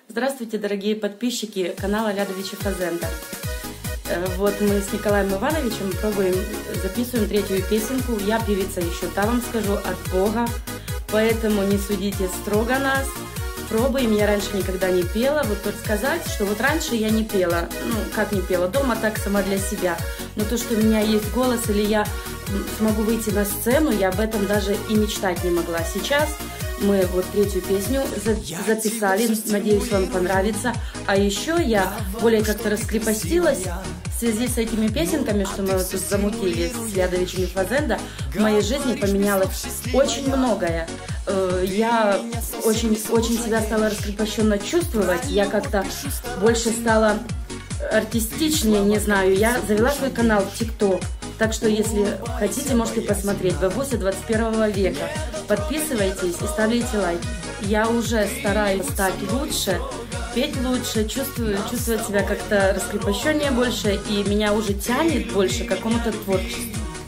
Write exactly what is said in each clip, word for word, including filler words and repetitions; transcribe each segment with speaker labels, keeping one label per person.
Speaker 1: Здравствуйте, дорогие подписчики канала Лядовичи Фазенда. Вот мы с Николаем Ивановичем пробуем, записываем третью песенку. Я певица еще, та вам скажу, от Бога, поэтому не судите строго нас. Пробуем, я раньше никогда не пела. Вот тут сказать, что вот раньше я не пела, ну как не пела, дома так сама для себя. Но то, что у меня есть голос или я смогу выйти на сцену, я об этом даже и мечтать не могла. Сейчас мы вот третью песню записали, надеюсь, вам понравится. А еще я более как-то раскрепостилась в связи с этими песенками, что мы вот тут замутили с Лядовичами Фазенда. В моей жизни поменялось очень многое. Я очень, очень себя стала раскрепощенно чувствовать, я как-то больше стала артистичнее, не знаю. Я завела свой канал в ТикТок. Так что, если хотите, можете посмотреть. Бабуся двадцать первого века. Подписывайтесь и ставите лайк. Я уже стараюсь стать лучше, петь лучше, чувствую, чувствовать себя как-то раскрепощеннее больше, и меня уже тянет больше к какому-то творчеству.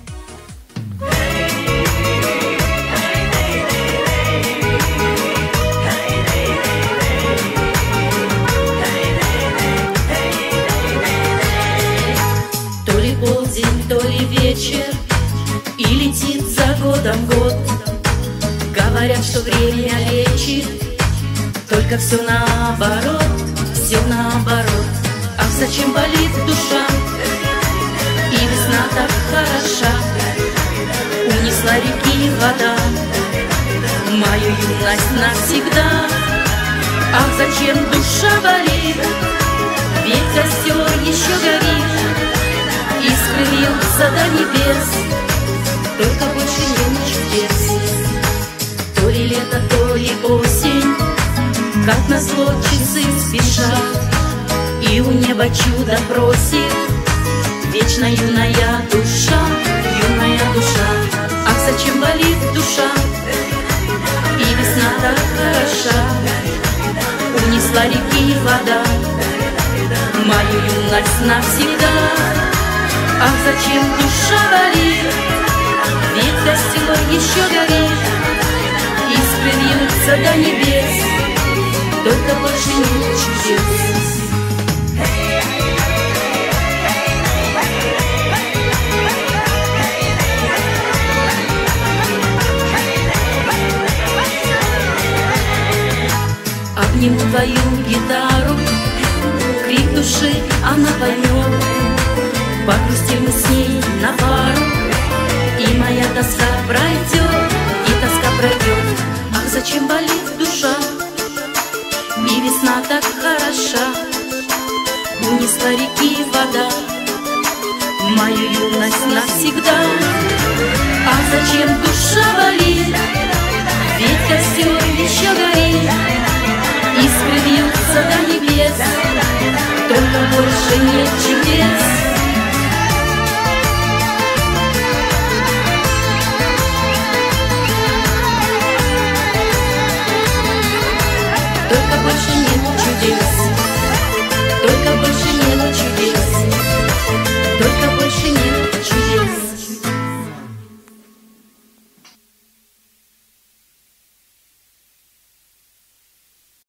Speaker 2: То ли полдень, то ли вечер, и летит за годом год. Говорят, что время лечит, только все наоборот, все наоборот. Ах, зачем болит душа, и весна так хороша. Унесла реки вода мою юность навсегда. Ах, зачем душа болит, ведь костер еще горит, искры льются до небес, только больше нет чудес. То ли лето, то ли осень, как назло часы спешат, и у неба чудо просит вечно юная душа, юная душа. Ах, зачем болит душа, и весна так хороша. Унесла реки вода мою юность навсегда. Ах, зачем душа болит, ведь костер еще горит, искры льются до небес, только больше нет чудес. Обниму твою гитару, крик души она поймет. Погрустим мы с ней на пару, и моя тоска пройдет, и тоска пройдет. Ах, зачем болит душа, и весна так хороша. Унесла реки вода мою юность навсегда. Ах, зачем душа болит, ведь костер еще горит, искры льются до небес, только больше нет чего.